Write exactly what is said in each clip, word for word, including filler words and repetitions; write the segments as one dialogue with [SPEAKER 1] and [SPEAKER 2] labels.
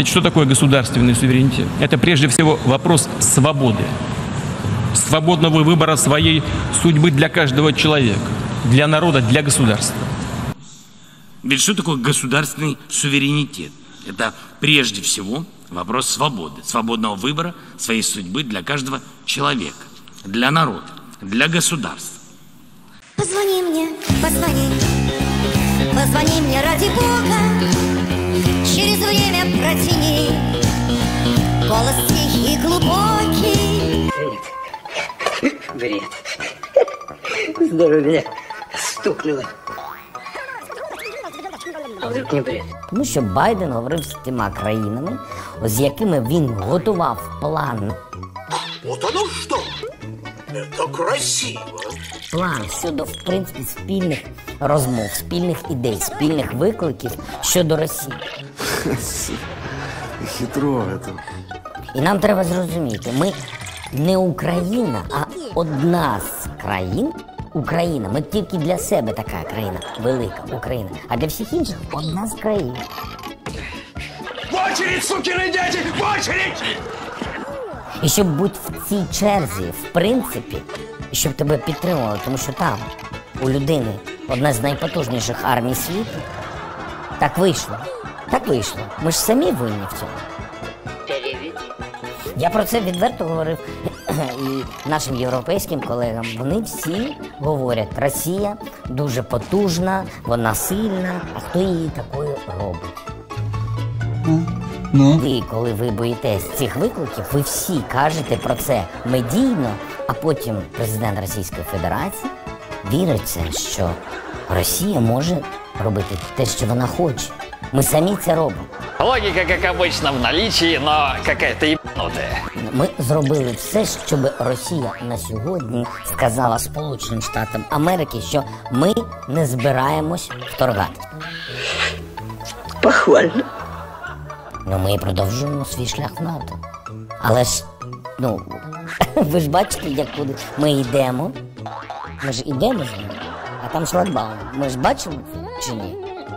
[SPEAKER 1] Ведь что такое государственный суверенитет? Это прежде всего вопрос свободы. Свободного выбора своей судьбы для каждого человека, для народа, для государства.
[SPEAKER 2] Ведь что такое государственный суверенитет? Это прежде всего вопрос свободы, свободного выбора своей судьбы для каждого человека, для народа, для государства.
[SPEAKER 3] Позвони мне, позвони, позвони мне ради Бога, через время протяни, голос тихий, глубокий.
[SPEAKER 4] Бред. Бред. Здорово меня стукнуло. А вдруг не бред?
[SPEAKER 5] Тому що Байден говорив з тими країнами, з якими він готував план.
[SPEAKER 6] Вот оно что! Это красиво!
[SPEAKER 5] План щодо, в принципі, спільних розмов, спільних ідей, спільних викликів щодо Росії.
[SPEAKER 7] Хитро це.
[SPEAKER 5] І нам треба зрозуміти, ми не Україна, а одна з країн. Україна. Ми тільки для себе така країна, велика Україна. А для всіх інших одна з країн.
[SPEAKER 6] В очередь, сукины дети! В очередь!
[SPEAKER 5] І щоб бути в цій черзі, в принципі, і щоб тебе підтримували, тому що там у людини одна з найпотужніших армій світу. Так вийшло. Так вийшло. Ми ж самі винні в цьому. Я про це відверто говорив і нашим європейським колегам. Вони всі говорять, Росія дуже потужна, вона сильна, а хто її такою робить?
[SPEAKER 7] Ну?
[SPEAKER 5] Ви, коли ви боїтесь цих викликів, ви всі кажете про це медійно, а потім президент Російської Федерації вірить в це, що Росія може робити те, що вона хоче. Ми самі це робимо.
[SPEAKER 8] Логика, как обычно, в наличии, но какая-то ебанутая.
[SPEAKER 5] Ми зробили все, щоб Росія на сьогодні сказала Сполученим Штатам Америки, що ми не збираємось вторгати.
[SPEAKER 4] Похвально.
[SPEAKER 5] Ну, ми продовжуємо свій шлях в НАТО. Але ж, ну, ви ж бачите, як куди ми йдемо. Ми ж йдемо з ними, а там шлагбаум. Ми ж бачимо чи ні?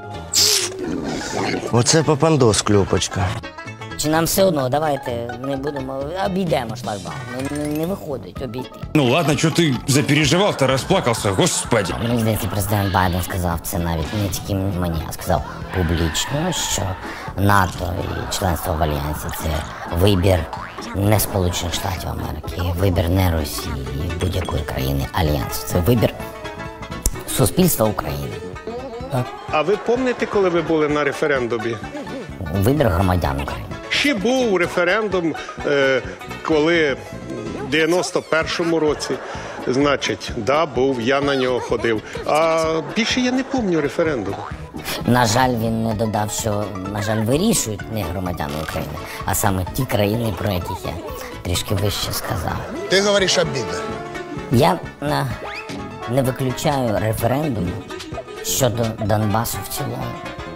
[SPEAKER 9] Оце попандос, кльопочка.
[SPEAKER 5] Чи нам все одно, давайте не будемо, обійдемо шлагбаум. Не, не, не виходить обійти.
[SPEAKER 10] Ну ладно, что ты запереживал-то, расплакался, господи.
[SPEAKER 5] Мені здається, президент Байден сказав це навіть не тільки мені, а сказав публічно, що НАТО і членство в Альянсі – це вибір не Сполучених Штатів Америки, вибір не Росії, будь-якої країни Альянсу. Це вибір суспільства України.
[SPEAKER 11] А ви пам'ятаєте, коли ви були на референдумі?
[SPEAKER 5] Вибір громадян України.
[SPEAKER 11] Ще був референдум, е, коли в дев'яносто першому році, значить, да, був, я на нього ходив. А більше я не пам'ятаю референдум.
[SPEAKER 5] На жаль, він не додав, що, на жаль, вирішують не громадяни України, а саме ті країни, про яких я трішки вище сказав.
[SPEAKER 6] Ти говориш обідно.
[SPEAKER 5] Я на, не виключаю референдуму щодо Донбасу в цілому.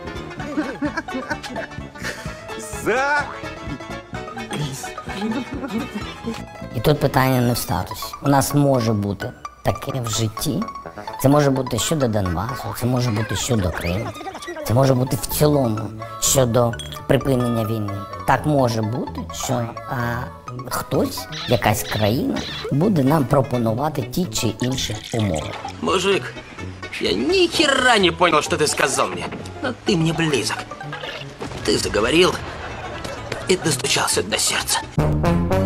[SPEAKER 7] За...
[SPEAKER 5] І тут питання не в статусі. У нас може бути таке в житті. Це може бути щодо Донбасу, це може бути щодо Криму, це може бути в цілому щодо припинення війни. Так може бути, що а, хтось, якась країна, буде нам пропонувати ті чи інші умови.
[SPEAKER 2] Мужик, я ни хера не понял, что ты сказал мне, но ты мне близок. Ты заговорил и достучался до сердца.